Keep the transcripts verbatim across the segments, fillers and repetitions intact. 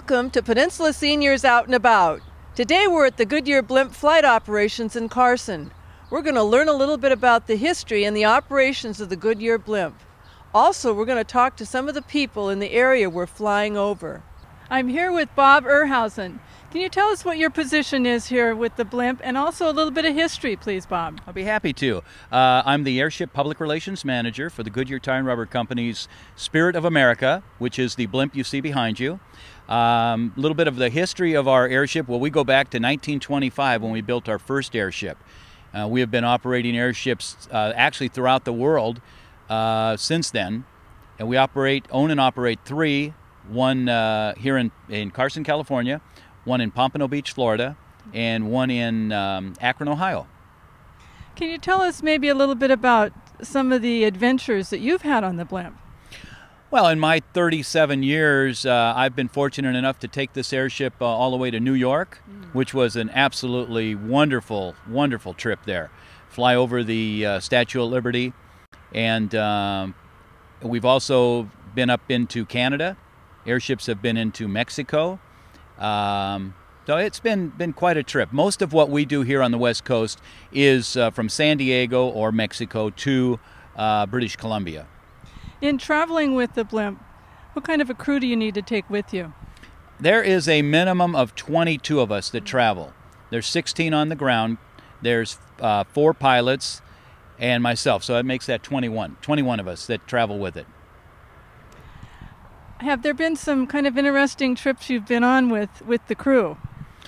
Welcome to Peninsula Seniors Out and About. Today we're at the Goodyear Blimp flight operations in Carson. We're going to learn a little bit about the history and the operations of the Goodyear Blimp. Also, we're going to talk to some of the people in the area we're flying over. I'm here with Bob Erhausen. Can you tell us what your position is here with the Blimp, and also a little bit of history, please, Bob? I'll be happy to. Uh, I'm the Airship Public Relations Manager for the Goodyear Tire and Rubber Company's Spirit of America, which is the blimp you see behind you. A um, little bit of the history of our airship. Well, we go back to nineteen twenty-five when we built our first airship. Uh, we have been operating airships uh, actually throughout the world uh, since then. And we operate, own and operate three, one uh, here in, in Carson, California, one in Pompano Beach, Florida, and one in um, Akron, Ohio. Can you tell us maybe a little bit about some of the adventures that you've had on the Blimp? Well, in my thirty-seven years, uh, I've been fortunate enough to take this airship uh, all the way to New York, mm. which was an absolutely wonderful, wonderful trip there. Fly over the uh, Statue of Liberty, and um, we've also been up into Canada. Airships have been into Mexico. Um, so it's been, been quite a trip. Most of what we do here on the West Coast is uh, from San Diego or Mexico to uh, British Columbia. In traveling with the Blimp, what kind of a crew do you need to take with you? There is a minimum of twenty-two of us that travel. There's sixteen on the ground. There's uh, four pilots and myself, so that makes that twenty-one. twenty-one of us that travel with it. Have there been some kind of interesting trips you've been on with, with the crew?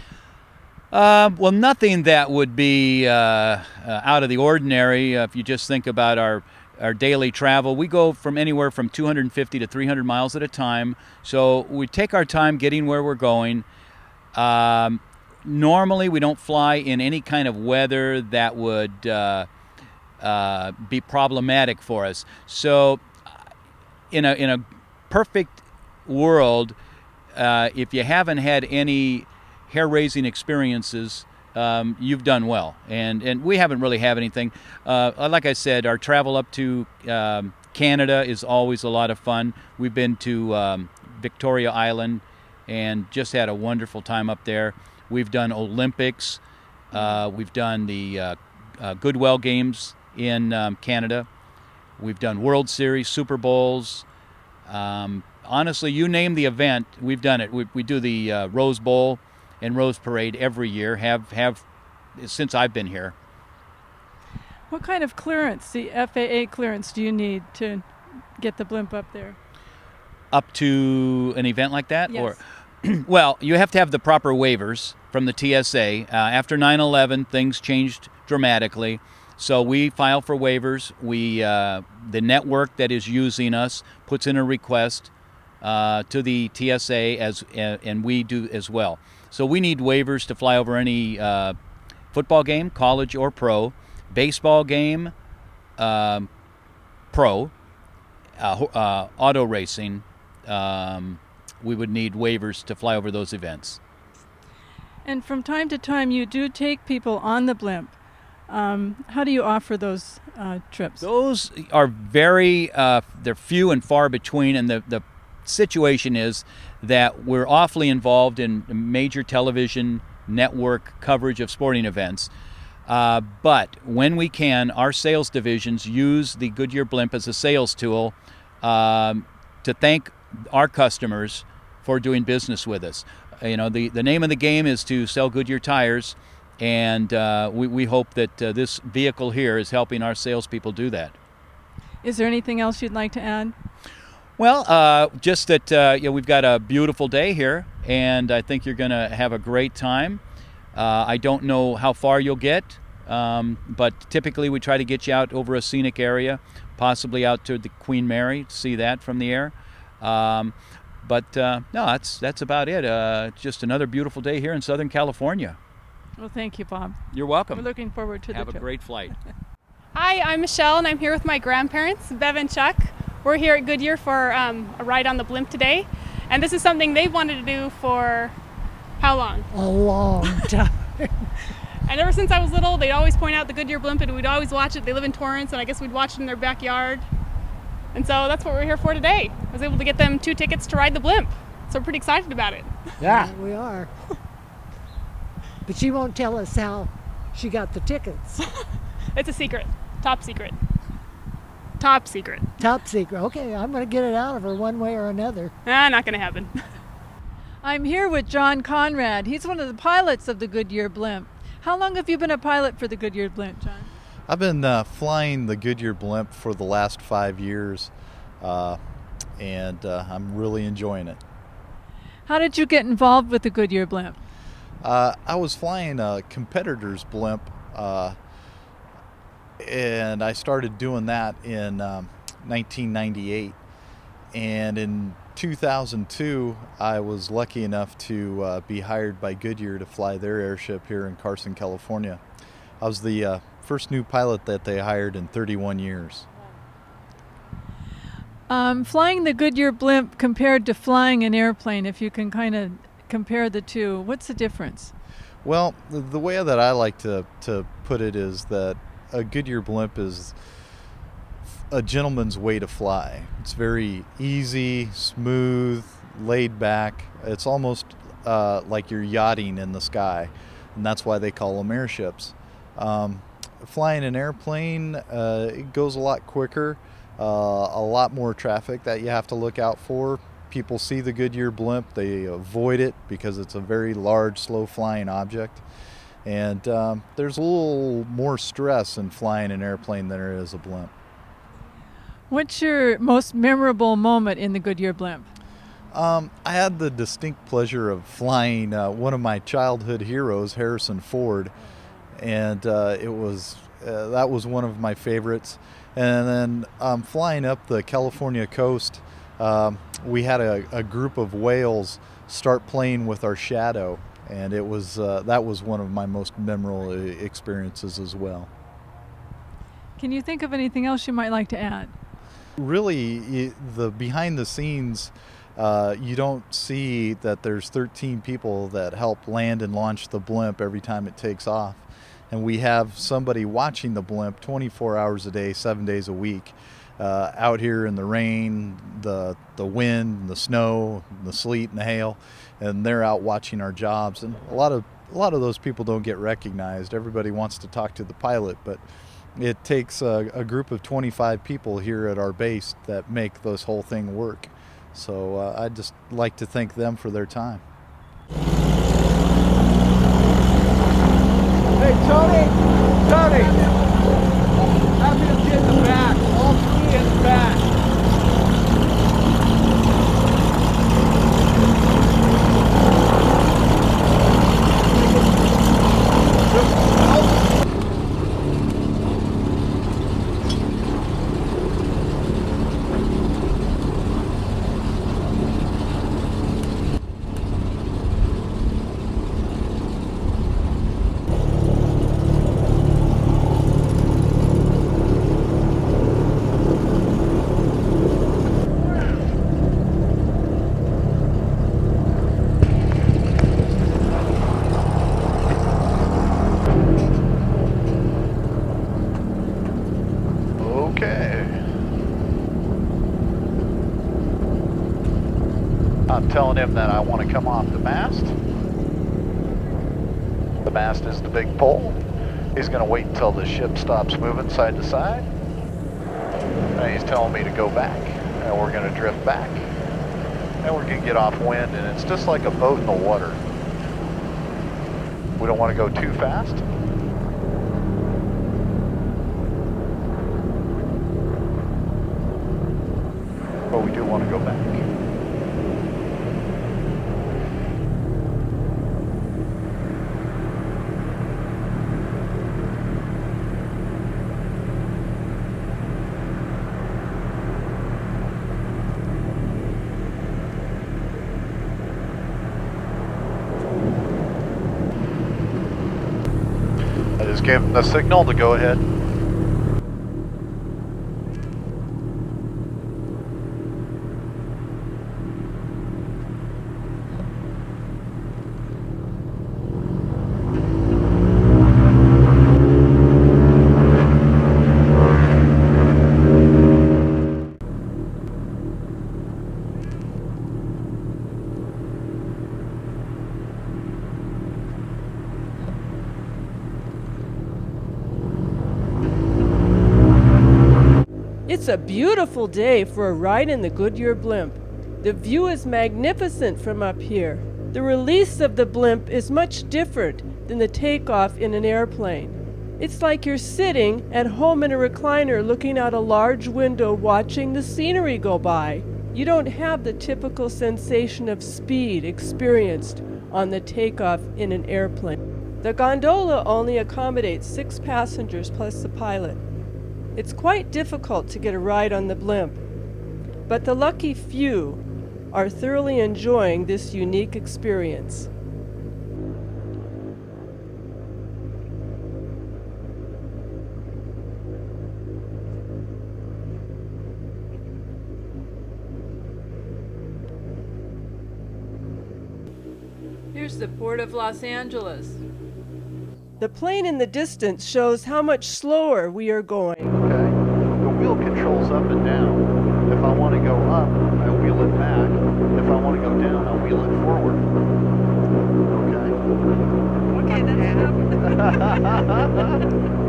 Uh, well, nothing that would be uh, uh, out of the ordinary. Uh, if you just think about our, our daily travel, we go from anywhere from two hundred fifty to three hundred miles at a time. So we take our time getting where we're going. Um, normally, we don't fly in any kind of weather that would uh, uh, be problematic for us. So in a, in a perfect world, uh, if you haven't had any hair-raising experiences, um, you've done well, and and we haven't really had anything. Uh, like I said, our travel up to um, Canada is always a lot of fun. We've been to um, Victoria Island and just had a wonderful time up there. We've done Olympics. Uh, we've done the uh, uh, Goodwill Games in um, Canada. We've done World Series, Super Bowls. Um, honestly, you name the event, we've done it. We, we do the uh, Rose Bowl and Rose Parade every year, have have since I've been here. What kind of clearance, the F A A clearance, do you need to get the Blimp up there? Up to an event like that? Yes. Or, well, you have to have the proper waivers from the T S A. Uh, after nine eleven, things changed dramatically. So we file for waivers. We, uh, the network that is using us puts in a request uh, to the T S A, as uh, and we do as well. So we need waivers to fly over any uh, football game, college or pro, baseball game, um, pro, uh, uh, auto racing. Um, we would need waivers to fly over those events. And from time to time, you do take people on the Blimp. Um, how do you offer those uh, trips? Those are very, uh, they're few and far between, and the, the situation is that we're awfully involved in major television network coverage of sporting events. Uh, but when we can, our sales divisions use the Goodyear Blimp as a sales tool um, to thank our customers for doing business with us. You know, the, the name of the game is to sell Goodyear tires. And uh, we, we hope that uh, this vehicle here is helping our salespeople do that. Is there anything else you'd like to add? Well, uh, just that uh, you know, we've got a beautiful day here, and I think you're going to have a great time. Uh, I don't know how far you'll get, um, but typically we try to get you out over a scenic area, possibly out to the Queen Mary, to see that from the air. Um, but uh, no, that's, that's about it. Uh, just another beautiful day here in Southern California. Well, thank you, Bob. You're welcome. We're looking forward to the trip. Have a great flight. Hi, I'm Michelle, and I'm here with my grandparents, Bev and Chuck. We're here at Goodyear for um, a ride on the Blimp today, and this is something they've wanted to do for how long? A long time. And ever since I was little, they'd always point out the Goodyear Blimp, and we'd always watch it. They live in Torrance, and I guess we'd watch it in their backyard. And so that's what we're here for today. I was able to get them two tickets to ride the Blimp. so we're pretty excited about it. Yeah. We are. But she won't tell us how she got the tickets. It's a secret, top secret. Top secret. Top secret. Okay, I'm going to get it out of her one way or another. Ah, not gonna happen. I'm here with John Conrad. He's one of the pilots of the Goodyear Blimp. How long have you been a pilot for the Goodyear Blimp, John? I've been uh, flying the Goodyear Blimp for the last five years, uh, and uh, I'm really enjoying it. How did you get involved with the Goodyear Blimp? Uh, I was flying a competitor's blimp, uh, and I started doing that in um, nineteen ninety-eight. And in two thousand two, I was lucky enough to uh, be hired by Goodyear to fly their airship here in Carson, California. I was the uh, first new pilot that they hired in thirty-one years. Um, flying the Goodyear Blimp compared to flying an airplane, if you can kind of compare the two, what's the difference? Well, the, the way that I like to, to put it is that a Goodyear Blimp is a gentleman's way to fly. It's very easy, smooth, laid back. It's almost uh, like you're yachting in the sky, and that's why they call them airships. Um, flying an airplane, uh, it goes a lot quicker, uh, a lot more traffic that you have to look out for. People see the Goodyear Blimp, they avoid it because it's a very large, slow-flying object. And um, there's a little more stress in flying an airplane than there is a blimp. What's your most memorable moment in the Goodyear Blimp? Um, I had the distinct pleasure of flying uh, one of my childhood heroes, Harrison Ford, and uh, it was uh, that was one of my favorites. And then um, flying up the California coast, um, we had a, a group of whales start playing with our shadow, and it was uh, that was one of my most memorable experiences as well. Can you think of anything else you might like to add? Really, the behind the scenes, uh, you don't see that there's thirteen people that help land and launch the blimp every time it takes off. And we have somebody watching the blimp twenty-four hours a day, seven days a week, uh, out here in the rain, the, the wind, the snow, the sleet and the hail, and they're out watching our jobs. And a lot of, a lot of those people don't get recognized. Everybody wants to talk to the pilot, but it takes a, a group of twenty-five people here at our base that make this whole thing work. So uh, I'd just like to thank them for their time. Hey, Tony! Tony! Have him get in the back. All three in the back. I'm telling him that I want to come off the mast. The mast is the big pole. He's going to wait until the ship stops moving side to side. And he's telling me to go back. And we're going to drift back. And we're going to get off wind, and it's just like a boat in the water. We don't want to go too fast. But we do want to go back. I just gave him the signal to go ahead. It's a beautiful day for a ride in the Goodyear Blimp. The view is magnificent from up here. The release of the blimp is much different than the takeoff in an airplane. It's like you're sitting at home in a recliner looking out a large window watching the scenery go by. You don't have the typical sensation of speed experienced on the takeoff in an airplane. The gondola only accommodates six passengers plus the pilot. It's quite difficult to get a ride on the blimp, but the lucky few are thoroughly enjoying this unique experience. Here's the Port of Los Angeles. The plane in the distance shows how much slower we are going. Okay. The wheel controls up and down. If I want to go up, I wheel it back. If I want to go down, I wheel it forward. Okay. Okay, that's enough.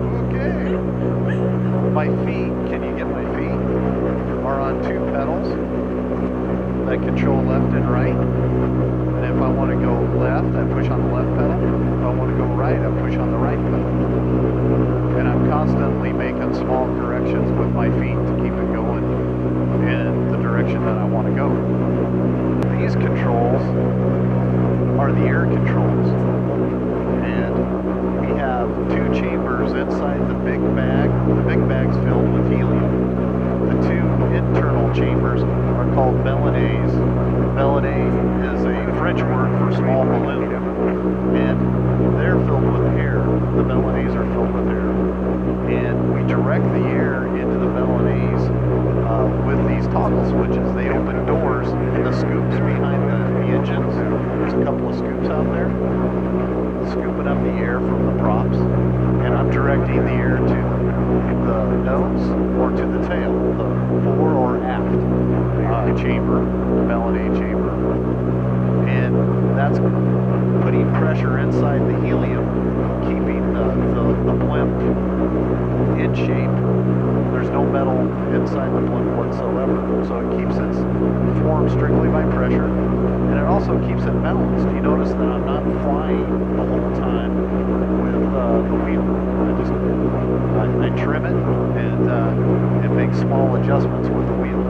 Okay. My feet, can you get my feet? Are on two pedals that control left and right. And if I want to go left, I push on the left pedal. If I want to go right, I push on the right pedal. And I'm constantly making small corrections with my feet to keep it going in the direction that I want to go. These controls are the air controls. And we have two chambers inside the big bag. The big bag's filled with helium. The two internal chambers are called ballonets. Ballonet is a French word for small balloon, and they're filled with air. The ballonets are filled with air, and we direct the air into the ballonets uh, with these toggle switches. They open doors in the scoops behind the, the engines. There's a couple of scoops out there, scooping up the air from the props, and I'm directing the air to the nose or to the tail, the fore or aft uh, chamber, the ballonet chamber. And that's putting pressure inside the helium, keeping the, the, the blimp in shape. There's no metal inside the blimp whatsoever, so it keeps its form strictly by pressure, and it also keeps it balanced. You notice that I'm not flying the whole time with uh, the wheel. I just I, I trim it and uh, it makes small adjustments with the wheel.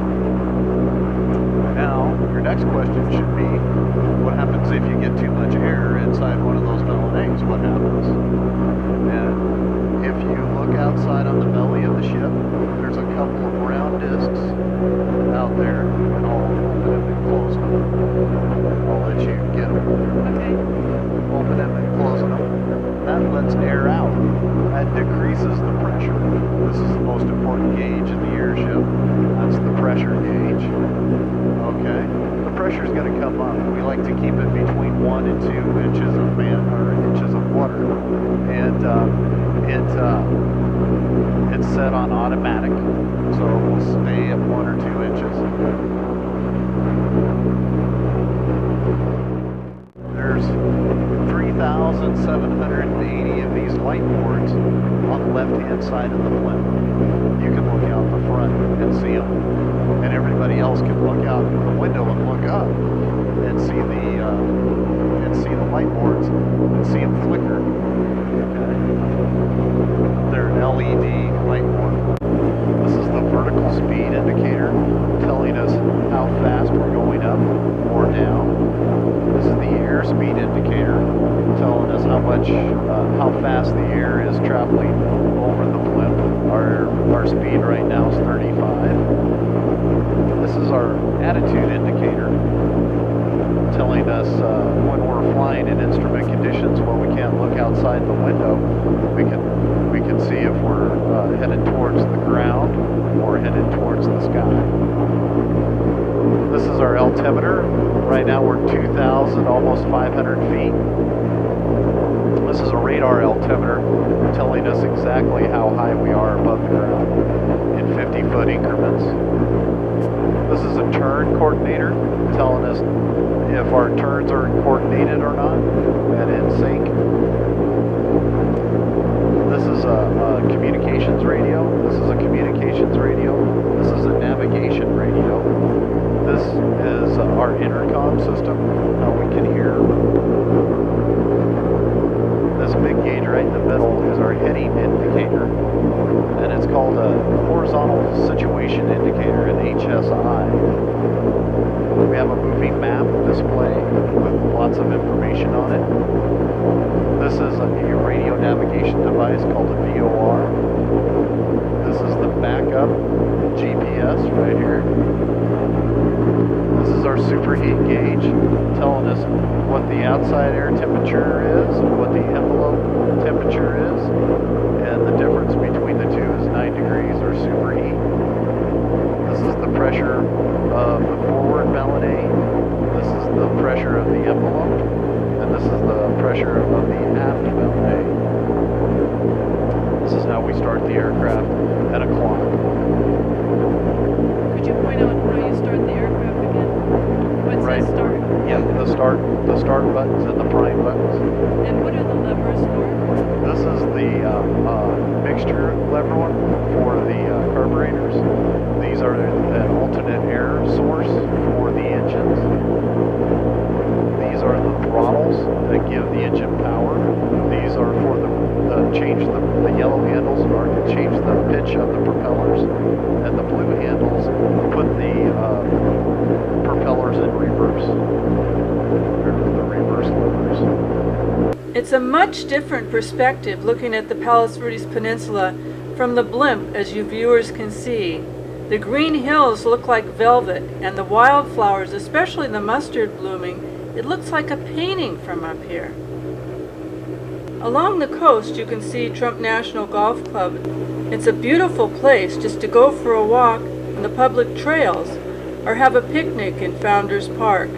Now, your next question should be, what happens if you get too much air inside one of those ballonets? What happens? And if you look outside on the belly of the ship, there's a couple of round discs out there, and I'll open them and close them. I'll let you get them. Okay. Open them and close them. That lets air out. That decreases the pressure. This is the most important gauge in the airship. That's the pressure gauge. Okay. The pressure is going to come up. We like to keep it between one and two inches of man or inches of water, and uh, it uh, it's set on automatic, so it will stay at one or two inches. There's three thousand seven hundred eighty of these light boards on the left-hand side of the blimp. You can look out the front and see them, and everybody else can look out the window and look up and see the uh, and see the light boards and see them flicker. Okay, they're an L E D light board. This is the vertical speed indicator, telling us how fast we're going up or down. This is the airspeed indicator, telling us how much, uh, how fast the air is traveling over the blimp. Our our speed right now is thirty-five. This is our attitude indicator, telling us uh, when we're flying in instrument conditions where we can't look outside the window. We can we can see if we're uh, headed towards the ground or headed towards the sky. This is our altimeter. Right now we're two thousand, almost five hundred feet. This is a radar altimeter telling us exactly how high we are above the ground in fifty foot increments. This is a turn coordinator telling us if our turns are coordinated or not and in sync. This is a, a communications radio. This is a communications radio intercom system, how we can hear. This big gauge right in the middle is our heading indicator, and it's called a horizontal situation indicator, an H S I. We have a moving map display with lots of information on it. This is a radio navigation device called a V O R. This is the backup G P S right here. This is our superheat gauge, telling us what the outside air temperature is, what the envelope temperature is, and the difference between the two is nine degrees or superheat. This is the pressure of the forward ballonnet. This is the pressure of the envelope, and this is the pressure of the aft ballonnet. This is how we start the aircraft at a climb. Could you point out how you start the aircraft again? What's Right. the start? Yep, the start, the start buttons and the prime buttons. And what are the levers for? This is the uh, uh, mixture lever one for the uh, carburetors. These are an alternate air source for the engines. These are the throttles that give the engine power. These are for the, the change the, the yellow handles are to change the pitch of the propellers, and the blue handles put the uh, propellers in reverse. They're the reverse levers. It's a much different perspective looking at the Palos Verdes Peninsula from the blimp, as you viewers can see. The green hills look like velvet, and the wildflowers, especially the mustard blooming, it looks like a painting from up here. Along the coast you can see Trump National Golf Club. It's a beautiful place just to go for a walk on the public trails or have a picnic in Founders Park.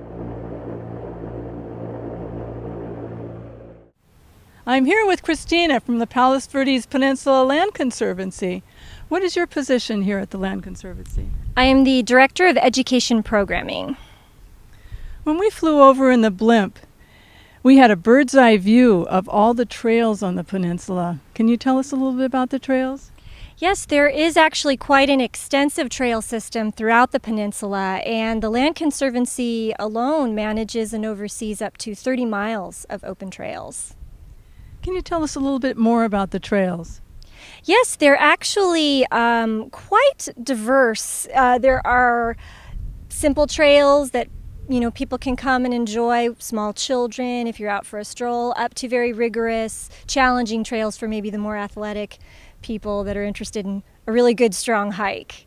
I'm here with Christina from the Palos Verdes Peninsula Land Conservancy. What is your position here at the Land Conservancy? I am the Director of Education Programming. When we flew over in the blimp, we had a bird's eye view of all the trails on the peninsula. Can you tell us a little bit about the trails? Yes, there is actually quite an extensive trail system throughout the peninsula, and the Land Conservancy alone manages and oversees up to thirty miles of open trails. Can you tell us a little bit more about the trails? Yes, they're actually um, quite diverse. Uh, there are simple trails that you know people can come and enjoy, small children if you're out for a stroll, up to very rigorous, challenging trails for maybe the more athletic people that are interested in a really good, strong hike.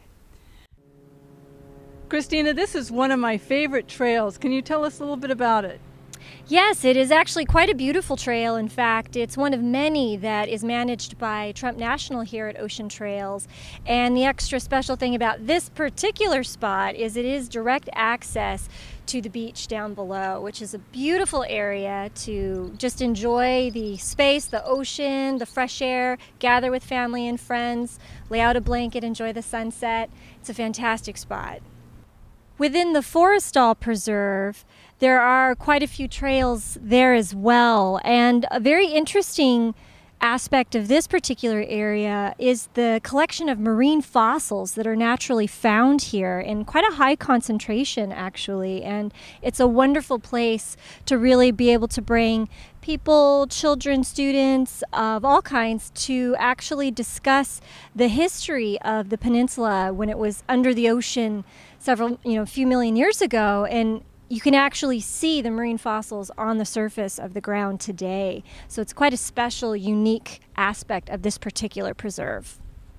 Christina, this is one of my favorite trails. Can you tell us a little bit about it? Yes, it is actually quite a beautiful trail. In fact, it's one of many that is managed by Trump National here at Ocean Trails. And the extra special thing about this particular spot is it is direct access to the beach down below, which is a beautiful area to just enjoy the space, the ocean, the fresh air, gather with family and friends, lay out a blanket, enjoy the sunset. It's a fantastic spot. Within the Forestall Preserve, there are quite a few trails there as well, and a very interesting aspect of this particular area is the collection of marine fossils that are naturally found here in quite a high concentration actually, and it's a wonderful place to really be able to bring people, children, students of all kinds to actually discuss the history of the peninsula when it was under the ocean several, you know, a few million years ago, and you can actually see the marine fossils on the surface of the ground today. So it's quite a special, unique aspect of this particular preserve.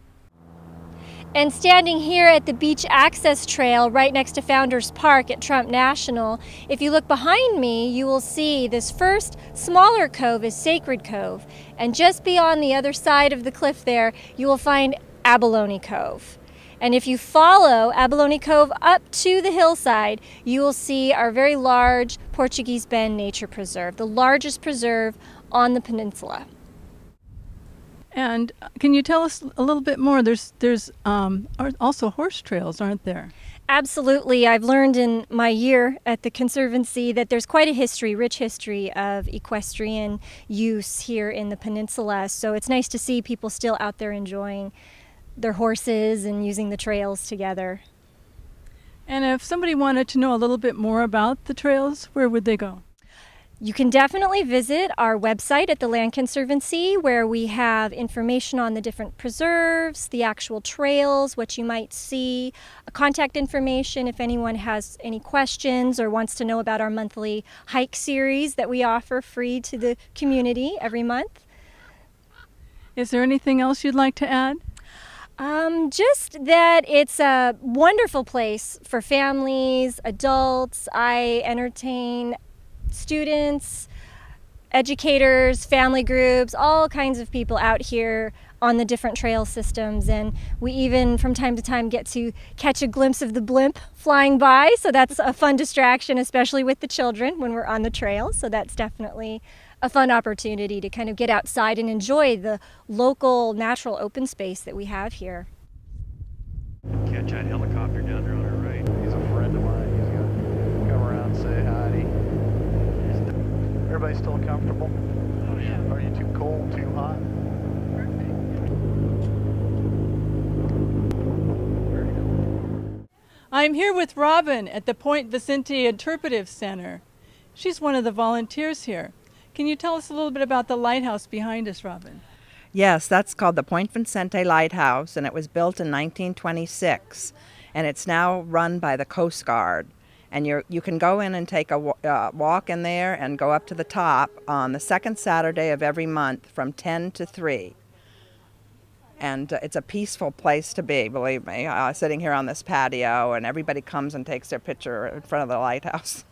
And standing here at the Beach Access Trail right next to Founders Park at Trump National, if you look behind me, you will see this first smaller cove is Sacred Cove. And just beyond the other side of the cliff there, you will find Abalone Cove. And if you follow Abalone Cove up to the hillside, you will see our very large Portuguese Bend Nature Preserve, the largest preserve on the peninsula. And can you tell us a little bit more? There's, there's um, also horse trails, aren't there? Absolutely. I've learned in my year at the Conservancy that there's quite a history, rich history of equestrian use here in the peninsula. So it's nice to see people still out there enjoying their horses and using the trails together. And if somebody wanted to know a little bit more about the trails, where would they go? You can definitely visit our website at the Land Conservancy, where we have information on the different preserves, the actual trails, what you might see, contact information if anyone has any questions or wants to know about our monthly hike series that we offer free to the community every month. Is there anything else you'd like to add? Um, just that it's a wonderful place for families, adults. I entertain students, educators, family groups, all kinds of people out here on the different trail systems, and we even from time to time get to catch a glimpse of the blimp flying by, so that's a fun distraction, especially with the children when we're on the trail. So that's definitely a fun opportunity to kind of get outside and enjoy the local natural open space that we have here. Catch that helicopter down there on our right. He's a friend of mine. He's gonna come around and say hi. Everybody still comfortable? Oh yeah. Are you too cold, too hot? I'm here with Robin at the Point Vicente Interpretive Center. She's one of the volunteers here. Can you tell us a little bit about the lighthouse behind us, Robin? Yes, that's called the Point Vicente Lighthouse, and it was built in nineteen twenty-six, and it's now run by the Coast Guard. And you you can go in and take a uh, walk in there and go up to the top on the second Saturday of every month from ten to three. And uh, it's a peaceful place to be, believe me, uh, sitting here on this patio, and everybody comes and takes their picture in front of the lighthouse.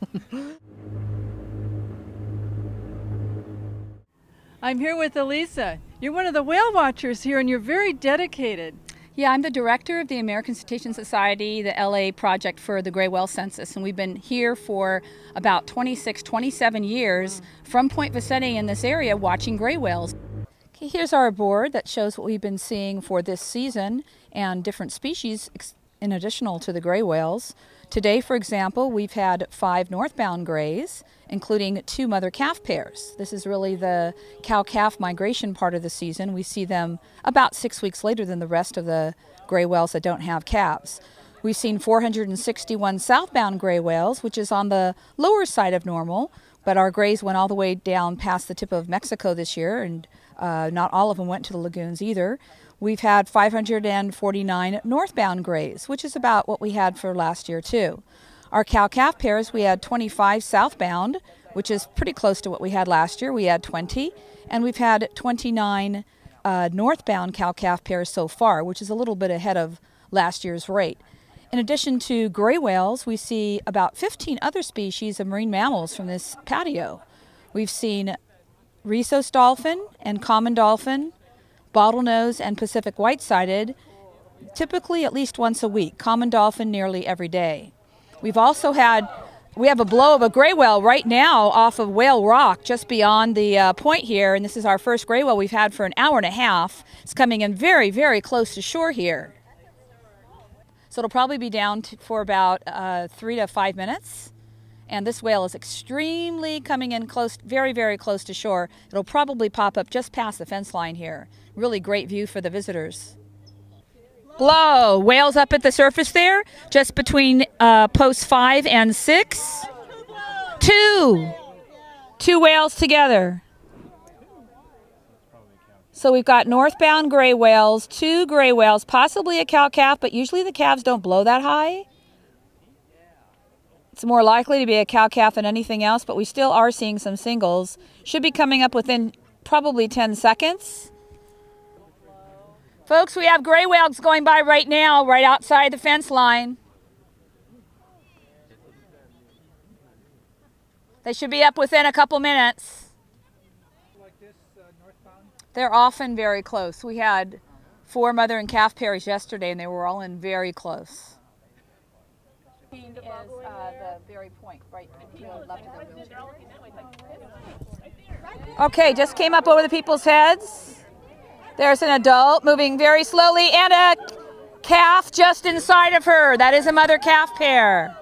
I'm here with Elisa. You're one of the whale watchers here, and you're very dedicated. Yeah, I'm the director of the American Cetacean Society, the L A project for the gray whale census, and we've been here for about twenty-six, twenty-seven years from Point Vicente in this area watching gray whales. Okay, here's our board that shows what we've been seeing for this season and different species in additional to the gray whales. Today, for example, we've had five northbound grays, including two mother-calf pairs. This is really the cow-calf migration part of the season. We see them about six weeks later than the rest of the gray whales that don't have calves. We've seen four hundred sixty-one southbound gray whales, which is on the lower side of normal, but our grays went all the way down past the tip of Mexico this year, and uh, not all of them went to the lagoons either. We've had five hundred forty-nine northbound grays, which is about what we had for last year too. Our cow-calf pairs, we had twenty-five southbound, which is pretty close to what we had last year. We had twenty, and we've had twenty-nine uh, northbound cow-calf pairs so far, which is a little bit ahead of last year's rate. In addition to gray whales, we see about fifteen other species of marine mammals from this patio. We've seen rhesus dolphin and common dolphin, bottlenose and Pacific white-sided, typically at least once a week. Common dolphin nearly every day. We've also had, we have a blow of a gray whale right now off of Whale Rock just beyond the uh, point here, and this is our first gray whale we've had for an hour and a half. It's coming in very, very close to shore here. So it'll probably be down to, for about uh, three to five minutes. And this whale is extremely coming in close, very, very close to shore. It'll probably pop up just past the fence line here. Really great view for the visitors. Blow! Whales up at the surface there, just between uh, posts five and six. Two! Two whales together. So we've got northbound gray whales, two gray whales, possibly a cow-calf, but usually the calves don't blow that high. It's more likely to be a cow-calf than anything else, but we still are seeing some singles. Should be coming up within probably ten seconds. Folks, we have gray whales going by right now, right outside the fence line. They should be up within a couple minutes. They're often very close. We had four mother and calf pairs yesterday, and they were all in very close. Is uh, the very point, right to the left of the wheelchair. Okay, just came up over the people's heads. There's an adult moving very slowly and a calf just inside of her. That is a mother-calf pair.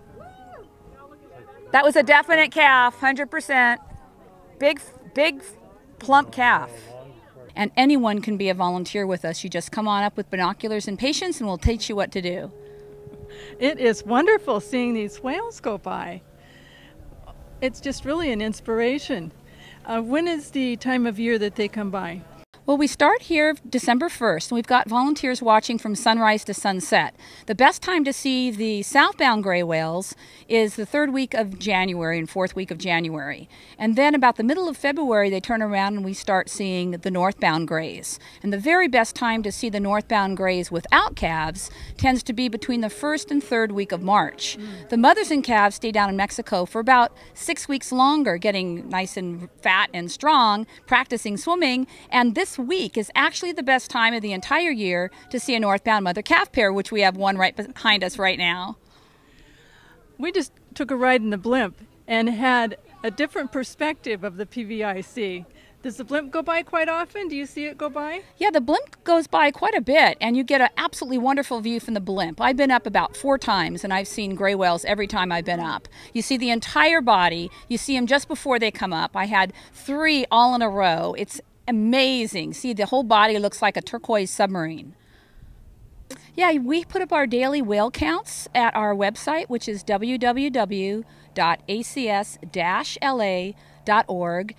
That was a definite calf, one hundred percent. Big, big, plump calf. And anyone can be a volunteer with us. You just come on up with binoculars and patience, and we'll teach you what to do. It is wonderful seeing these whales go by. It's just really an inspiration. Uh, when is the time of year that they come by? Well, we start here December first, and we've got volunteers watching from sunrise to sunset. The best time to see the southbound gray whales is the third week of January and fourth week of January. And then about the middle of February, they turn around and we start seeing the northbound grays. And the very best time to see the northbound grays without calves tends to be between the first and third week of March. Mm. The mothers and calves stay down in Mexico for about six weeks longer, getting nice and fat and strong, practicing swimming, and this week is actually the best time of the entire year to see a northbound mother-calf pair, which we have one right behind us right now. We just took a ride in the blimp and had a different perspective of the P V I C. Does the blimp go by quite often? Do you see it go by? Yeah, the blimp goes by quite a bit, and you get an absolutely wonderful view from the blimp. I've been up about four times, and I've seen gray whales every time I've been up. You see the entire body. You see them just before they come up. I had three all in a row. It's amazing. See, the whole body looks like a turquoise submarine. Yeah, we put up our daily whale counts at our website, which is w w w dot a c s dash l a dot org.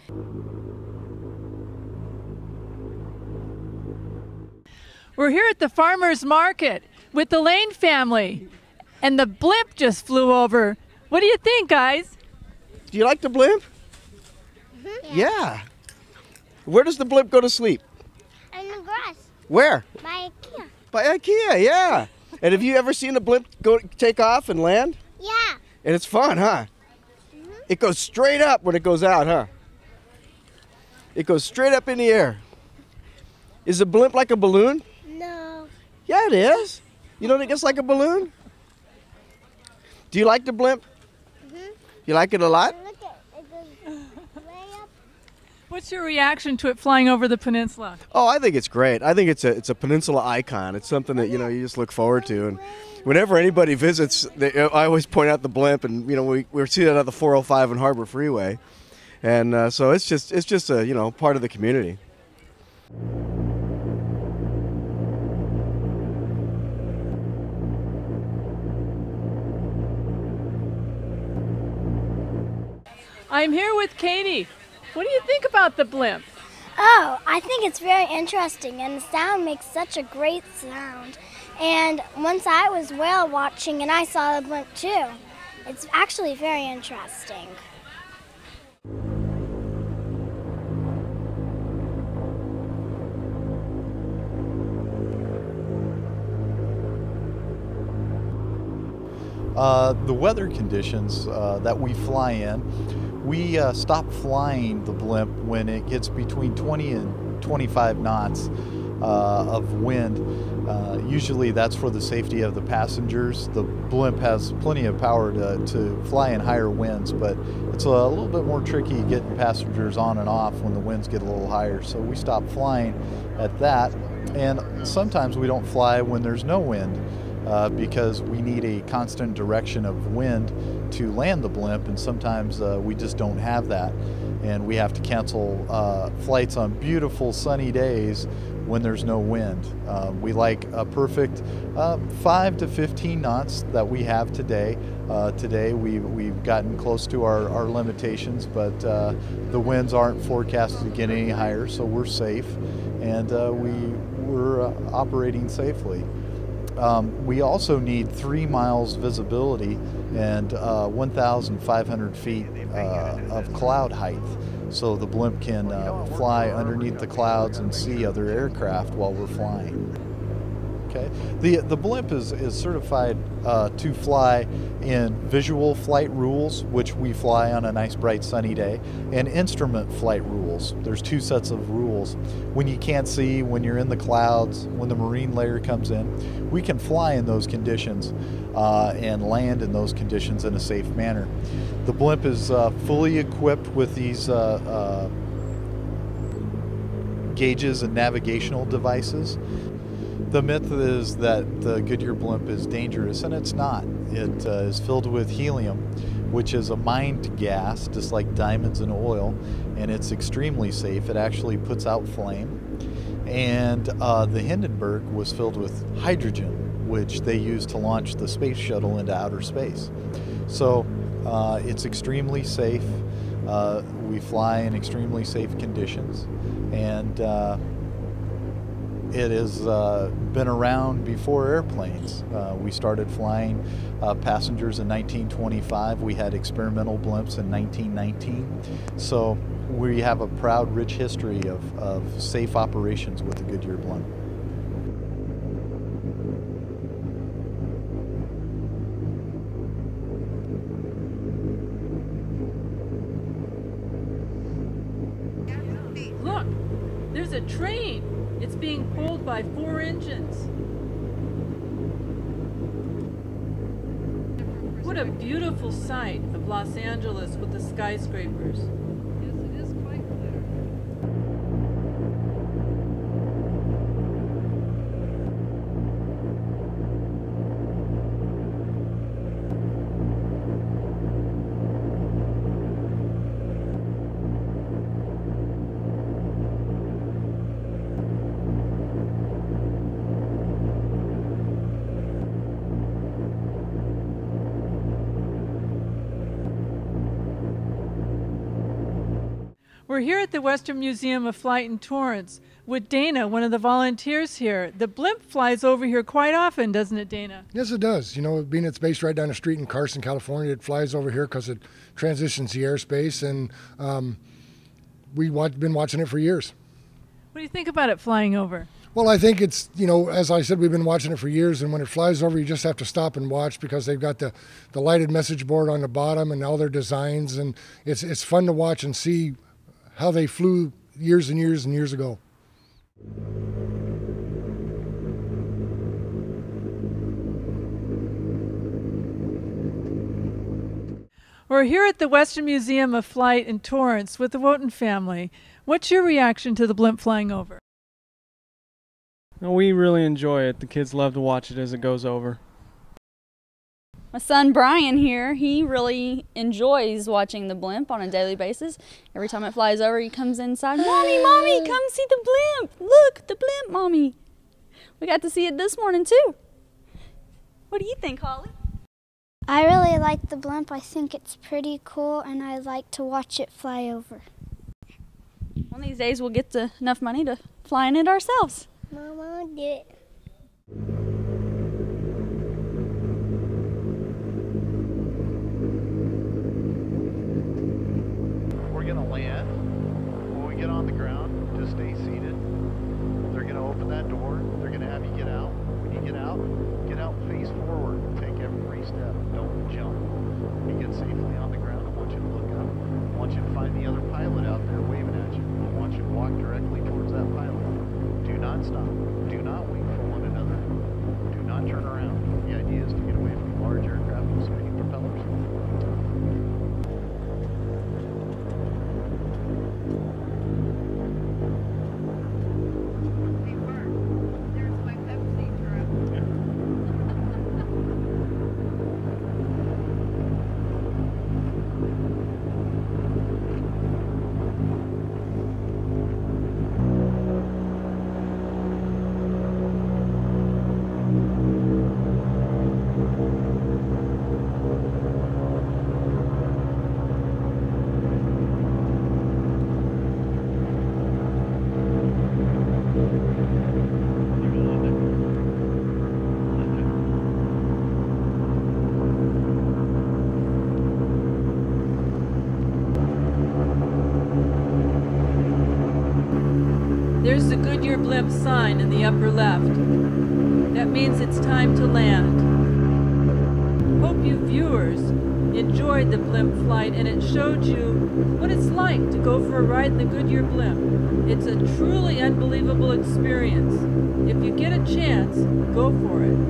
We're here at the farmer's market with the Lane family, and the blimp just flew over. What do you think, guys? Do you like the blimp? Mm-hmm. Yeah. yeah. Where does the blimp go to sleep? In the grass. Where? By IKEA. By IKEA, yeah. And have you ever seen a blimp go take off and land? Yeah. And it's fun, huh? Mm-hmm. It goes straight up when it goes out, huh? It goes straight up in the air. Is a blimp like a balloon? No. Yeah, it is. You don't think it's like a balloon? Do you like the blimp? Mm-hmm. You like it a lot? Look at it goes way up. What's your reaction to it flying over the peninsula? Oh, I think it's great. I think it's a it's a peninsula icon. It's something that, you know, you just look forward to. And whenever anybody visits, they, I always point out the blimp, and you know we we see it on the four oh five and Harbor Freeway, and uh, so it's just it's just a you know part of the community. I'm here with Katie. What do you think about the blimp? Oh, I think it's very interesting, and the sound makes such a great sound. And once I was whale watching, and I saw the blimp too. It's actually very interesting. Uh, the weather conditions uh, that we fly in, we uh, stop flying the blimp when it gets between twenty and twenty-five knots uh, of wind. Uh, usually that's for the safety of the passengers. The blimp has plenty of power to, to fly in higher winds, but it's a little bit more tricky getting passengers on and off when the winds get a little higher. So we stop flying at that, and sometimes we don't fly when there's no wind. Uh, because we need a constant direction of wind to land the blimp, and sometimes uh, we just don't have that, and we have to cancel uh, flights on beautiful sunny days when there's no wind. Uh, we like a perfect uh, five to fifteen knots that we have today. Uh, today we, we've gotten close to our, our limitations, but uh, the winds aren't forecasted to get any higher, so we're safe, and uh, we, we're uh, operating safely. Um, we also need three miles visibility and uh, one thousand five hundred feet uh, of cloud height, so the blimp can uh, fly underneath the clouds and see other aircraft while we're flying. Okay, the the blimp is is certified uh, to fly in visual flight rules, which we fly on a nice bright sunny day, and instrument flight rules. There's two sets of rules. When you can't see, when you're in the clouds, when the marine layer comes in, we can fly in those conditions uh, and land in those conditions in a safe manner. The blimp is uh, fully equipped with these uh, uh, gauges and navigational devices. The myth is that the Goodyear blimp is dangerous, and it's not. It uh, is filled with helium, which is a mined gas, just like diamonds and oil, and it's extremely safe. It actually puts out flame. And uh, the Hindenburg was filled with hydrogen, which they use to launch the space shuttle into outer space. So uh, it's extremely safe. Uh, we fly in extremely safe conditions, and uh, it has uh, been around before airplanes. Uh, we started flying uh, passengers in nineteen twenty-five. We had experimental blimps in nineteen nineteen. So we have a proud, rich history of, of safe operations with the Goodyear Blimp. Look, there's a train. It's being pulled by four engines. What a beautiful sight of Los Angeles with the skyscrapers. Yes, it is quite clear. We're here at the Western Museum of Flight in Torrance with Dana, one of the volunteers here. The blimp flies over here quite often, doesn't it, Dana? Yes, it does. You know, being it's based right down the street in Carson, California, it flies over here because it transitions the airspace, and um, we've been watching it for years. What do you think about it flying over? Well, I think it's, you know, as I said, we've been watching it for years, and when it flies over, you just have to stop and watch because they've got the, the lighted message board on the bottom and all their designs, and it's, it's fun to watch and see how they flew years and years and years ago. We're here at the Western Museum of Flight in Torrance with the Wotan family. What's your reaction to the blimp flying over? Well, we really enjoy it. The kids love to watch it as it goes over. My son Brian here, he really enjoys watching the blimp on a daily basis. Every time it flies over, he comes inside, Mommy, Mommy, come see the blimp. Look, the blimp, Mommy. We got to see it this morning, too. What do you think, Holly? I really like the blimp. I think it's pretty cool, and I like to watch it fly over. One of these days, we'll get to enough money to fly in it ourselves. Mama did it. We're going to land. When we get on the ground, just stay seated. They're going to open that door. They're going to have you get out. When you get out, get out and face forward. Take every step. Don't jump. When you get safely on the ground, I want you to look up. I want you to find the other pilot out there waving at you. I want you to walk directly towards that pilot. Do not stop. Do not wait for one another. Do not turn around. The idea is to get away from large aircraft with spinning propellers. There's the Goodyear Blimp sign in the upper left. That means it's time to land. Hope you viewers enjoyed the blimp flight and it showed you what it's like to go for a ride in the Goodyear Blimp. It's a truly unbelievable experience. If you get a chance, go for it.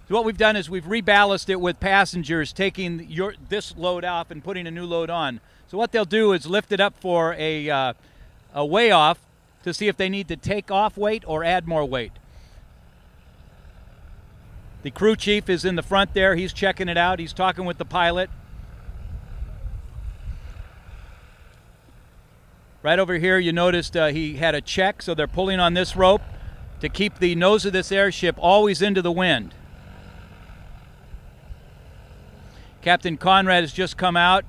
So what we've done is we've reballasted it with passengers taking your this load off and putting a new load on. So what they'll do is lift it up for a, uh, a weigh off to see if they need to take off weight or add more weight. The crew chief is in the front there. He's checking it out. He's talking with the pilot. Right over here, you noticed uh, he had a check, so they're pulling on this rope to keep the nose of this airship always into the wind. Captain Conrad has just come out,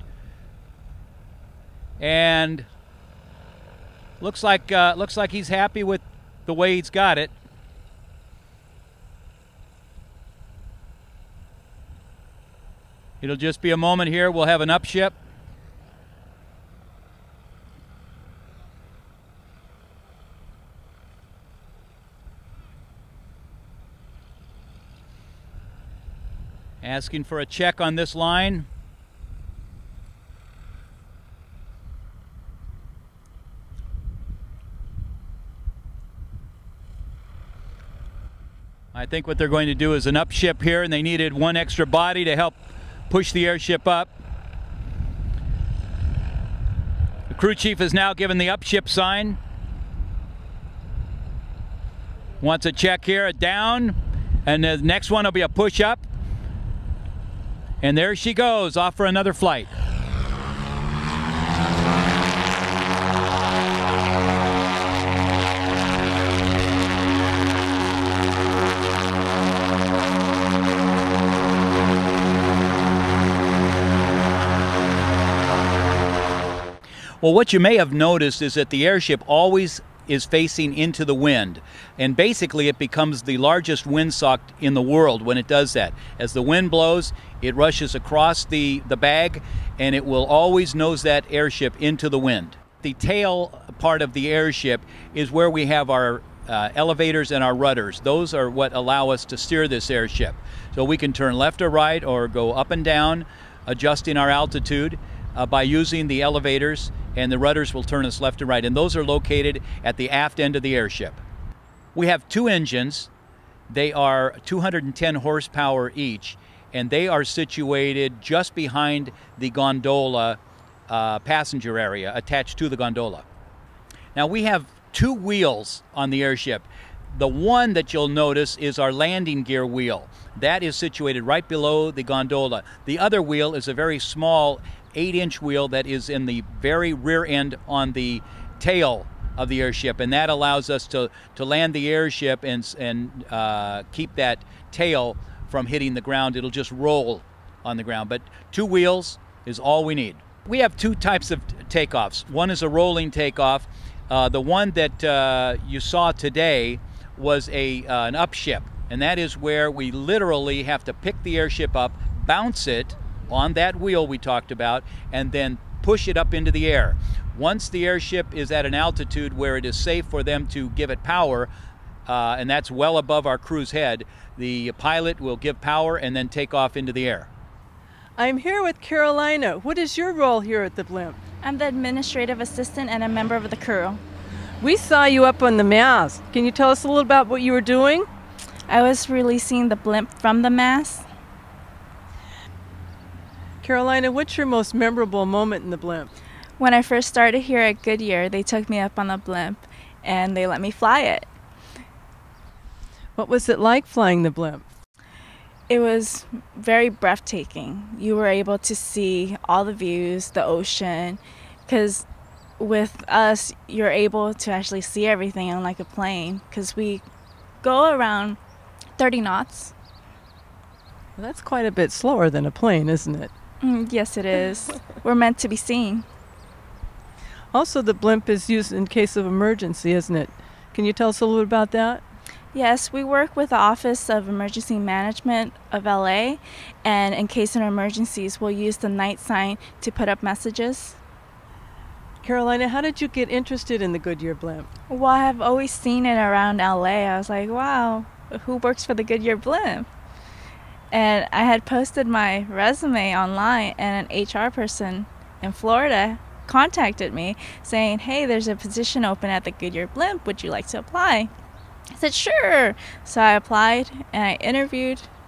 and looks like uh, looks like he's happy with the way he's got it. It'll just be a moment here. We'll have an upship. Asking for a check on this line. I think what they're going to do is an upship here, and they needed one extra body to help push the airship up. The crew chief is now given the upship sign. Wants a check here, a down, and the next one will be a push up. And there she goes, off for another flight. Well, what you may have noticed is that the airship always is facing into the wind, and basically it becomes the largest windsock in the world when it does that. As the wind blows, it rushes across the the bag, and it will always nose that airship into the wind. The tail part of the airship is where we have our uh, elevators and our rudders. Those are what allow us to steer this airship. So we can turn left or right or go up and down, adjusting our altitude uh, by using the elevators, and the rudders will turn us left and right, and those are located at the aft end of the airship. We have two engines. They are two hundred ten horsepower each, and they are situated just behind the gondola uh, passenger area, attached to the gondola. Now we have two wheels on the airship. The one that you'll notice is our landing gear wheel. That is situated right below the gondola. The other wheel is a very small eight inch wheel that is in the very rear end on the tail of the airship, and that allows us to, to land the airship and, and uh, keep that tail from hitting the ground. It'll just roll on the ground, but two wheels is all we need. We have two types of takeoffs. One is a rolling takeoff. Uh, the one that uh, you saw today was a, uh, an upship, and that is where we literally have to pick the airship up, bounce it on that wheel we talked about, and then push it up into the air. Once the airship is at an altitude where it is safe for them to give it power, uh, and that's well above our crew's head, the pilot will give power and then take off into the air. I'm here with Carolina. What is your role here at the blimp? I'm the administrative assistant and a member of the crew. We saw you up on the mast. Can you tell us a little about what you were doing? I was releasing the blimp from the mast. Carolina, what's your most memorable moment in the blimp? When I first started here at Goodyear, they took me up on the blimp and they let me fly it. What was it like flying the blimp? It was very breathtaking. You were able to see all the views, the ocean, because with us, you're able to actually see everything unlike a plane, because we go around thirty knots. Well, that's quite a bit slower than a plane, isn't it? Mm, yes, it is. We're meant to be seen. Also, the blimp is used in case of emergency, isn't it? Can you tell us a little bit about that? Yes, we work with the Office of Emergency Management of L A, and in case of emergencies, we'll use the night sign to put up messages. Carolina, how did you get interested in the Goodyear blimp? Well, I've always seen it around L A. I was like, wow, who works for the Goodyear blimp? And I had posted my resume online, and an H R person in Florida contacted me saying, hey, there's a position open at the Goodyear blimp. Would you like to apply? I said, sure. So I applied and I interviewed,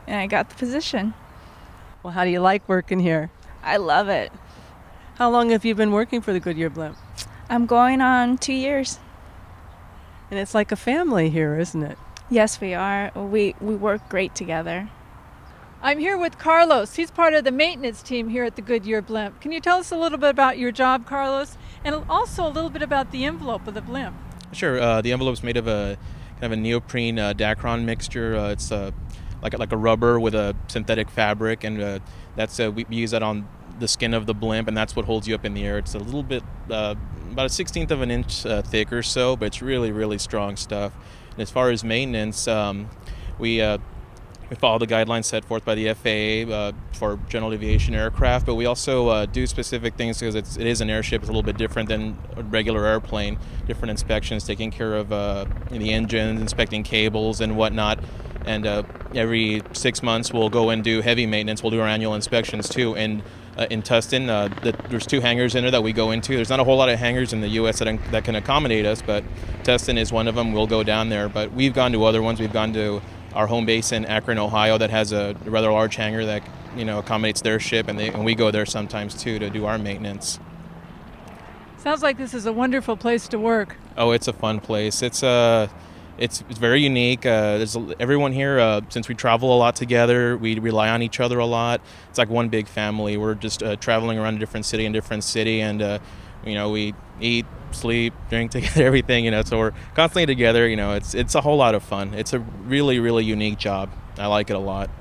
and I got the position. Well, how do you like working here? I love it. How long have you been working for the Goodyear Blimp? I'm going on two years. And it's like a family here, isn't it? Yes, we are. We, we work great together. I'm here with Carlos. He's part of the maintenance team here at the Goodyear Blimp. Can you tell us a little bit about your job, Carlos? And also a little bit about the envelope of the blimp. Sure. Uh, the envelope's made of a kind of a neoprene uh, Dacron mixture. Uh, it's uh, like, like a rubber with a synthetic fabric, and uh, that's uh, we use that on the skin of the blimp, and that's what holds you up in the air. It's a little bit, uh, about a sixteenth of an inch uh, thick or so, but it's really, really strong stuff. And as far as maintenance, um, we uh, we follow the guidelines set forth by the F A A uh, for general aviation aircraft, but we also uh, do specific things because it's, it is an airship. It's a little bit different than a regular airplane. Different inspections, taking care of uh, the engines, inspecting cables and whatnot. And uh, every six months we'll go and do heavy maintenance. We'll do our annual inspections too. And uh, in Tustin, uh, the, there's two hangars in there that we go into. There's not a whole lot of hangars in the U S that, that can accommodate us, but Tustin is one of them. We'll go down there. But we've gone to other ones. We've gone to our home base in Akron, Ohio, that has a rather large hangar that you know accommodates their ship, and, they, and we go there sometimes too to do our maintenance. Sounds like this is a wonderful place to work. Oh, it's a fun place. It's uh, it's, it's very unique. Uh, there's everyone here. Uh, since we travel a lot together, we rely on each other a lot. It's like one big family. We're just uh, traveling around a different city and different city, and uh, you know we eat, sleep, drink together, everything. You know, so we're constantly together. You know, it's it's a whole lot of fun. It's a really really unique job. I like it a lot.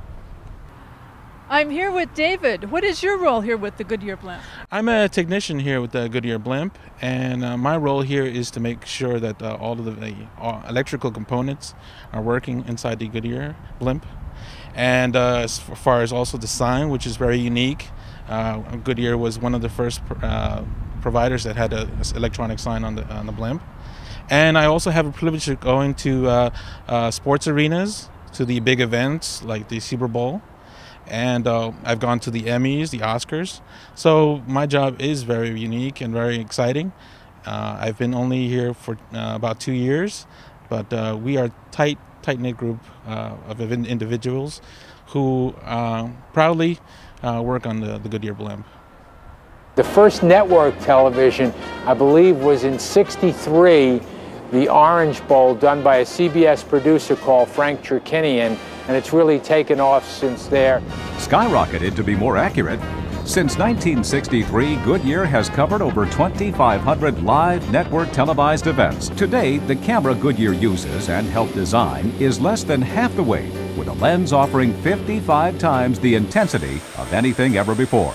I'm here with David. What is your role here with the Goodyear Blimp? I'm a technician here with the Goodyear Blimp, and uh, my role here is to make sure that uh, all of the uh, electrical components are working inside the Goodyear Blimp. And uh, as far as also the sign, which is very unique, uh, Goodyear was one of the first uh, providers that had an electronic sign on the, on the blimp. And I also have a privilege of going to uh, uh, sports arenas, to the big events like the Super Bowl. And uh, I've gone to the Emmys, the Oscars. So my job is very unique and very exciting. Uh, I've been only here for uh, about two years, but uh, we are a tight, tight-knit group uh, of individuals who uh, proudly uh, work on the, the Goodyear Blimp. The first network television, I believe, was in sixty-three, the Orange Bowl, done by a C B S producer called Frank Cherkinian. And it's really taken off since there. Skyrocketed, to be more accurate. Since nineteen sixty-three, Goodyear has covered over twenty-five hundred live network televised events. Today, the camera Goodyear uses and helped design is less than half the weight, with a lens offering fifty-five times the intensity of anything ever before.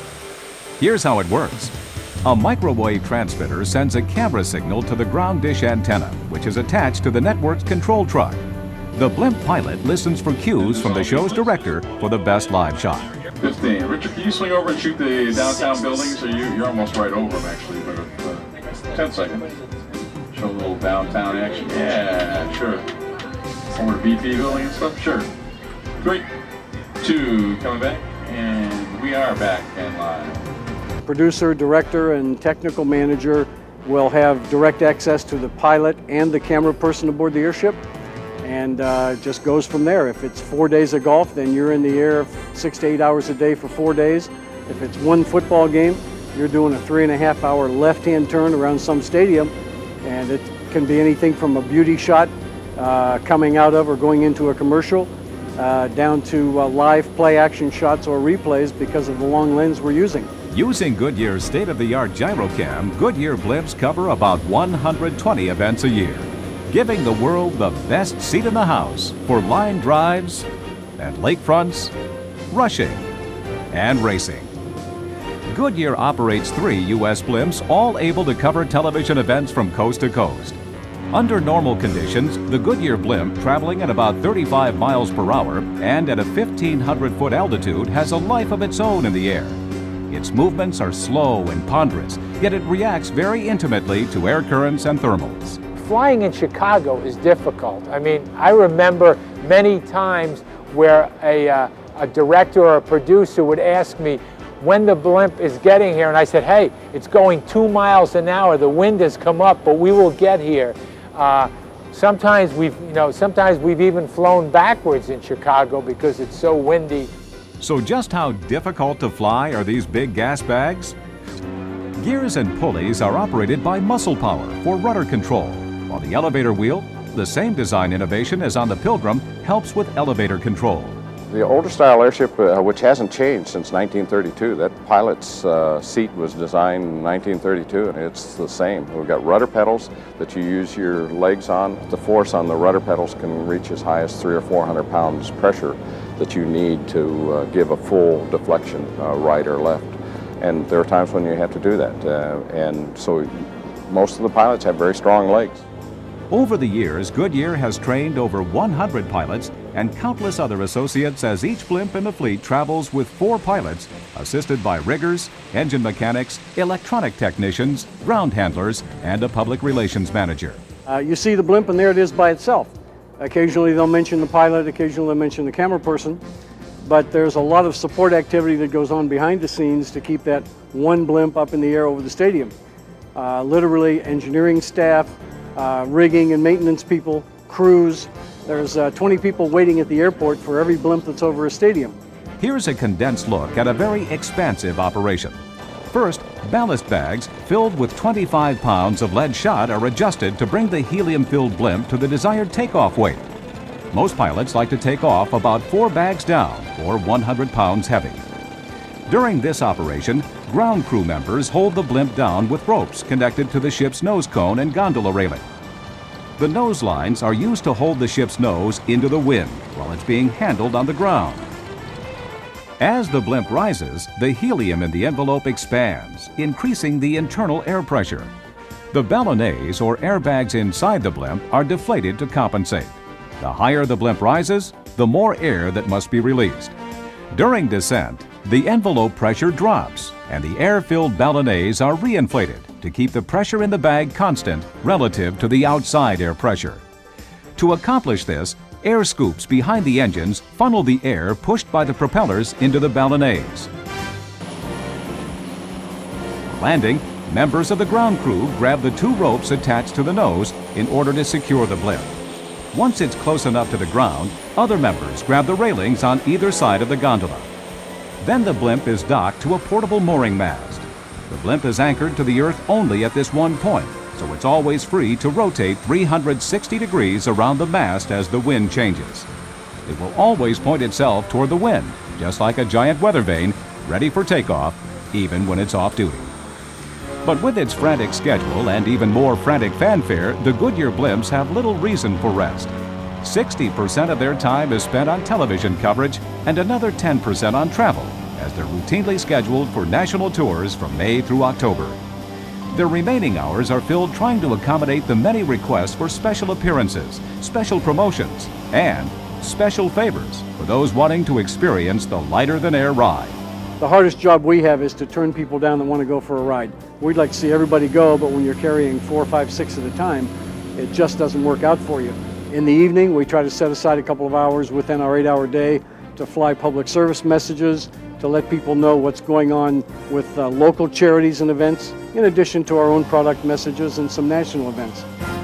Here's how it works. A microwave transmitter sends a camera signal to the ground dish antenna, which is attached to the network's control truck. The blimp pilot listens for cues from the show's director for the best live shot. fifteen. Richard, can you swing over and shoot the downtown buildings? So you, you're almost right over them, actually, but uh, ten seconds. Show a little downtown action. Yeah, sure. Over the B P building and stuff? Sure. Three, two, coming back, and we are back and live. Producer, director, and technical manager will have direct access to the pilot and the camera person aboard the airship. And uh, just goes from there. If it's four days of golf, then you're in the air six to eight hours a day for four days. If it's one football game, you're doing a three and a half hour left-hand turn around some stadium, and it can be anything from a beauty shot uh, coming out of or going into a commercial, uh, down to uh, live play-action shots or replays because of the long lens we're using. Using Goodyear's state-of-the-art gyrocam, Goodyear blimps cover about one hundred twenty events a year, giving the world the best seat in the house for line drives and lakefronts, rushing, and racing. Goodyear operates three U S blimps, all able to cover television events from coast to coast. Under normal conditions, the Goodyear blimp, traveling at about thirty-five miles per hour and at a fifteen hundred foot altitude, has a life of its own in the air. Its movements are slow and ponderous, yet it reacts very intimately to air currents and thermals. Flying in Chicago is difficult. I mean, I remember many times where a, uh, a director or a producer would ask me when the blimp is getting here, and I said, hey, it's going two miles an hour, the wind has come up, but we will get here. Uh, Sometimes we've, you know, sometimes we've even flown backwards in Chicago because it's so windy. So just how difficult to fly are these big gas bags? Gears and pulleys are operated by muscle power for rudder control, while the elevator wheel, the same design innovation as on the Pilgrim, helps with elevator control. The older style airship, uh, which hasn't changed since nineteen thirty-two, that pilot's uh, seat was designed in nineteen thirty-two, and it's the same. We've got rudder pedals that you use your legs on. The force on the rudder pedals can reach as high as three or four hundred pounds pressure that you need to uh, give a full deflection, uh, right or left. And there are times when you have to do that. Uh, and so most of the pilots have very strong legs. Over the years, Goodyear has trained over one hundred pilots and countless other associates as each blimp in the fleet travels with four pilots, assisted by riggers, engine mechanics, electronic technicians, ground handlers, and a public relations manager. Uh, you see the blimp and there it is by itself. Occasionally they'll mention the pilot, occasionally they'll mention the camera person, but there's a lot of support activity that goes on behind the scenes to keep that one blimp up in the air over the stadium. Uh, literally engineering staff, Uh, rigging and maintenance people, crews. There's uh, twenty people waiting at the airport for every blimp that's over a stadium. Here's a condensed look at a very expansive operation. First, ballast bags filled with twenty-five pounds of lead shot are adjusted to bring the helium-filled blimp to the desired takeoff weight. Most pilots like to take off about four bags down, or one hundred pounds heavy. During this operation, ground crew members hold the blimp down with ropes connected to the ship's nose cone and gondola railing. The nose lines are used to hold the ship's nose into the wind while it's being handled on the ground. As the blimp rises, the helium in the envelope expands, increasing the internal air pressure. The ballonets, or airbags inside the blimp, are deflated to compensate. The higher the blimp rises, the more air that must be released. During descent, the envelope pressure drops and the air-filled ballonets are reinflated to keep the pressure in the bag constant relative to the outside air pressure. To accomplish this, air scoops behind the engines funnel the air pushed by the propellers into the ballonets. Landing, members of the ground crew grab the two ropes attached to the nose in order to secure the blimp. Once it's close enough to the ground, other members grab the railings on either side of the gondola. Then the blimp is docked to a portable mooring mast. The blimp is anchored to the earth only at this one point, so it's always free to rotate three hundred sixty degrees around the mast as the wind changes. It will always point itself toward the wind, just like a giant weather vane, ready for takeoff, even when it's off duty. But with its frantic schedule and even more frantic fanfare, the Goodyear blimps have little reason for rest. sixty percent of their time is spent on television coverage and another ten percent on travel, as they're routinely scheduled for national tours from May through October. Their remaining hours are filled trying to accommodate the many requests for special appearances, special promotions, and special favors for those wanting to experience the lighter-than-air ride. The hardest job we have is to turn people down that want to go for a ride. We'd like to see everybody go, but when you're carrying four, five, six at a time, it just doesn't work out for you. In the evening, we try to set aside a couple of hours within our eight-hour day to fly public service messages, to let people know what's going on with uh, local charities and events, in addition to our own product messages and some national events.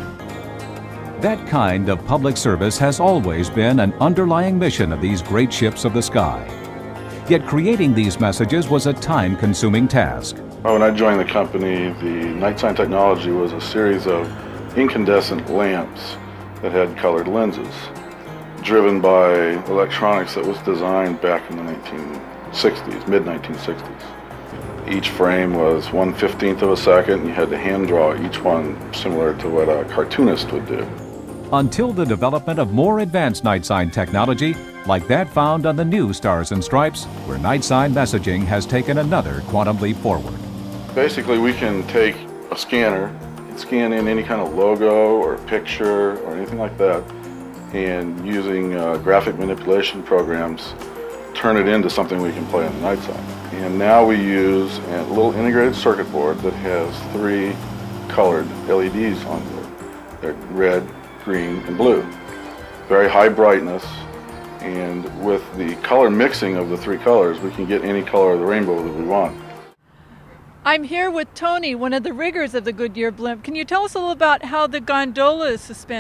That kind of public service has always been an underlying mission of these great ships of the sky. Yet creating these messages was a time-consuming task. When I joined the company, the night sign technology was a series of incandescent lamps that had colored lenses, driven by electronics that was designed back in the nineteen sixties, mid nineteen sixties. Each frame was one fifteenth of a second, and you had to hand draw each one similar to what a cartoonist would do. Until the development of more advanced night sign technology, like that found on the new Stars and Stripes, where night sign messaging has taken another quantum leap forward. Basically, we can take a scanner and scan in any kind of logo or picture or anything like that, and using uh, graphic manipulation programs, turn it into something we can play on the night sign. And now we use a little integrated circuit board that has three colored L E Ds on board. They're red, green, and blue. Very high brightness, and with the color mixing of the three colors, we can get any color of the rainbow that we want. I'm here with Tony, one of the riggers of the Goodyear Blimp. Can you tell us a little about how the gondola is suspended?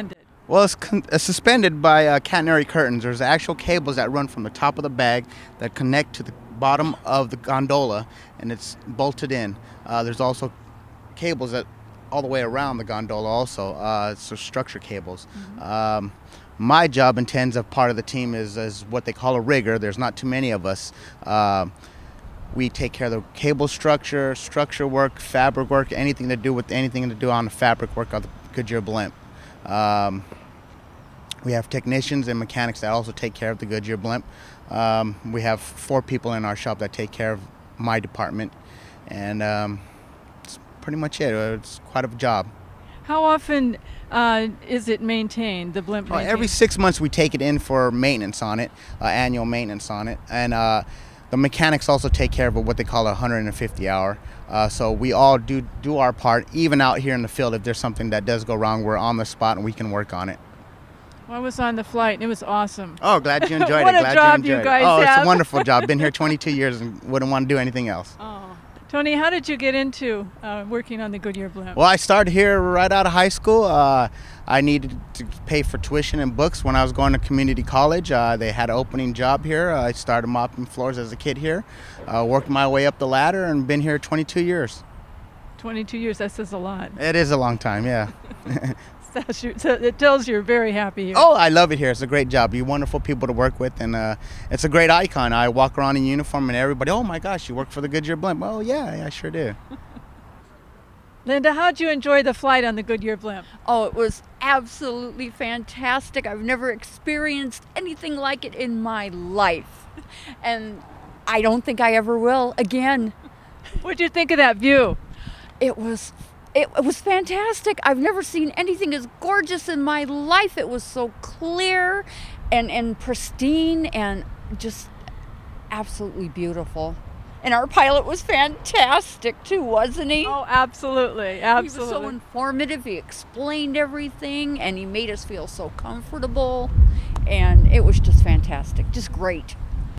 Well, it's, con it's suspended by uh, catenary curtains. There's actual cables that run from the top of the bag that connect to the bottom of the gondola, and it's bolted in. Uh, there's also cables that all the way around the gondola also, uh, so structure cables. Mm-hmm. um, my job intends of part of the team is, is what they call a rigger. There's not too many of us. Uh, we take care of the cable structure, structure work, fabric work, anything to do with anything to do on the fabric work of the Goodyear Blimp. Um, we have technicians and mechanics that also take care of the Goodyear Blimp. Um, we have four people in our shop that take care of my department, and um, that's pretty much it. It's quite a job. How often uh, is it maintained, the blimp Oh, maintained? every six months we take it in for maintenance on it, uh, annual maintenance on it, and uh, the mechanics also take care of what they call a one hundred fifty hour. Uh, so we all do do our part, even out here in the field. If there's something that does go wrong, we're on the spot and we can work on it. Well, I was on the flight and it was awesome. Oh, glad you enjoyed what it. What glad a job you, enjoyed you guys it. Oh, have. it's a wonderful job. Been here twenty-two years and wouldn't want to do anything else. Oh. Tony, how did you get into uh, working on the Goodyear Blimp? Well, I started here right out of high school. Uh, I needed to pay for tuition and books when I was going to community college. Uh, they had an opening job here. I started mopping floors as a kid here, uh, worked my way up the ladder, and been here twenty-two years. twenty-two years, that says a lot. It is a long time, yeah. So it tells you're very happy here. Oh, I love it here. It's a great job. You're wonderful people to work with, and uh, it's a great icon. I walk around in uniform, and everybody, oh my gosh, you work for the Goodyear Blimp. Oh yeah, I sure do. Linda, how'd you enjoy the flight on the Goodyear Blimp? Oh, it was absolutely fantastic. I've never experienced anything like it in my life, and I don't think I ever will again. What'd you think of that view? It was It, it was fantastic. I've never seen anything as gorgeous in my life. It was so clear and, and pristine and just absolutely beautiful. And our pilot was fantastic too, wasn't he? Oh, absolutely, absolutely. He was so informative. He explained everything and he made us feel so comfortable. And it was just fantastic, just great.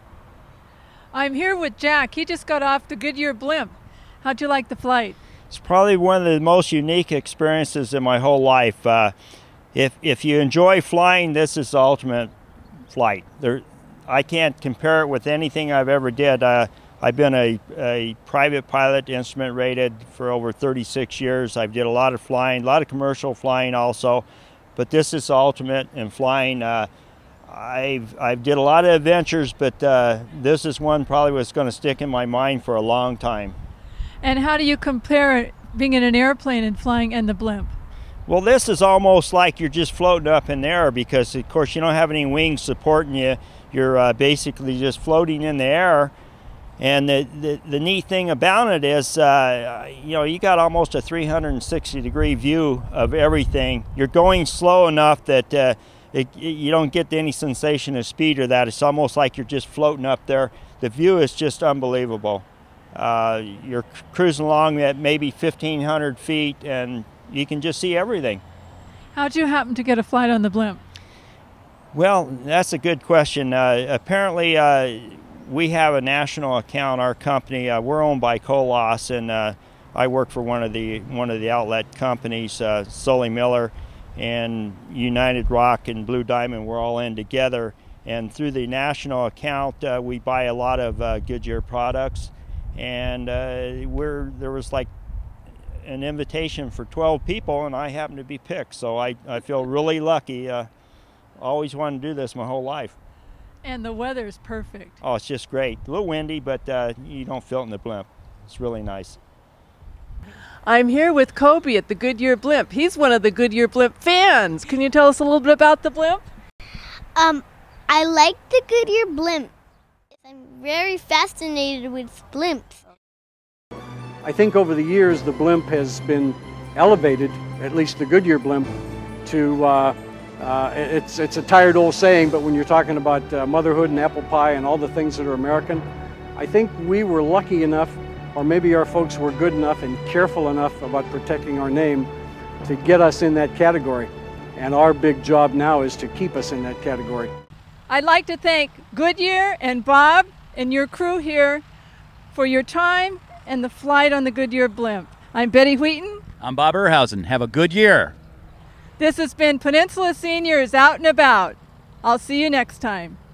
I'm here with Jack. He just got off the Goodyear Blimp. How'd you like the flight? It's probably one of the most unique experiences in my whole life. Uh, if if you enjoy flying, this is the ultimate flight. There, I can't compare it with anything I've ever did. Uh, I've been a, a private pilot, instrument rated for over thirty-six years. I've did a lot of flying, a lot of commercial flying also, but this is the ultimate in flying. Uh, I've I've did a lot of adventures, but uh, this is one probably was going to stick in my mind for a long time. And how do you compare being in an airplane and flying and the blimp? Well, this is almost like you're just floating up in the air because, of course, you don't have any wings supporting you. You're uh, basically just floating in the air. And the, the, the neat thing about it is, uh, you know, you got almost a three hundred sixty degree view of everything. You're going slow enough that uh, it, you don't get any sensation of speed or that. It's almost like you're just floating up there. The view is just unbelievable. Uh, you're cruising along at maybe fifteen hundred feet and you can just see everything. How'd you happen to get a flight on the blimp? Well, that's a good question. Uh, apparently, uh, we have a national account. Our company, uh, we're owned by Colas, and uh, I work for one of the one of the outlet companies, uh, Sully Miller, and United Rock and Blue Diamond. We're all in together, and through the national account, uh, we buy a lot of uh, Goodyear products. And uh, we're, there was like an invitation for twelve people, and I happened to be picked. So I, I feel really lucky. Uh, always wanted to do this my whole life. And the weather's perfect. Oh, it's just great. A little windy, but uh, you don't feel it in the blimp. It's really nice. I'm here with Kobe at the Goodyear Blimp. He's one of the Goodyear Blimp fans. Can you tell us a little bit about the blimp? Um, I like the Goodyear Blimp. I'm very fascinated with blimps. I think over the years the blimp has been elevated, at least the Goodyear Blimp, to, uh, uh, it's, it's a tired old saying, but when you're talking about uh, motherhood and apple pie and all the things that are American, I think we were lucky enough, or maybe our folks were good enough and careful enough about protecting our name to get us in that category. And our big job now is to keep us in that category. I'd like to thank Goodyear and Bob and your crew here for your time and the flight on the Goodyear Blimp. I'm Betty Wheaton. I'm Bob Ehrhausen. Have a good year. This has been Peninsula Seniors Out and About. I'll see you next time.